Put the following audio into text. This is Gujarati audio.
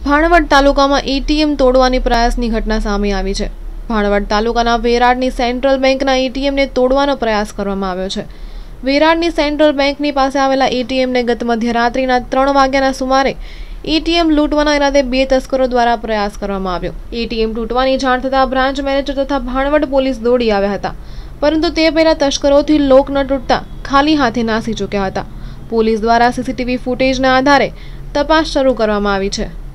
ભાણવડ તાલુકામાં એટીએમ તોડવાની પ્રયાસની ઘટના સામે આવી છે। ભાણવડ તાલુકાના વેરાડની સેન્ટ્રલ બેંકના એટીએમને તોડવાનો પ્રયાસ કરવામાં આવ્યો છે। વેરાડની સેન્ટ્રલ બેંકની પાસે આવેલા એટીએમને ગત મધ્યરાત્રિના 3 વાગ્યાના સુમારે એટીએમ લૂંટવાના ઇરાદે 2 તસ્કરો દ્વારા પ્રયાસ કરવામાં આવ્યો। એટીએમ તૂટવાની જાણ થતાં બ્રાન્ચ મેનેજર તથા ભાણવડ પોલીસ દોડી આવ્યા હતા, પરંતુ તે પહેલા તસ્કરોથી લોક ન તૂટતા ખાલી હાથે નાસી ચૂક્યા હતા। પોલીસ દ્વારા સીસીટીવી ફૂટેજના આધારે તપાસ શરૂ કરવામાં આવી છે।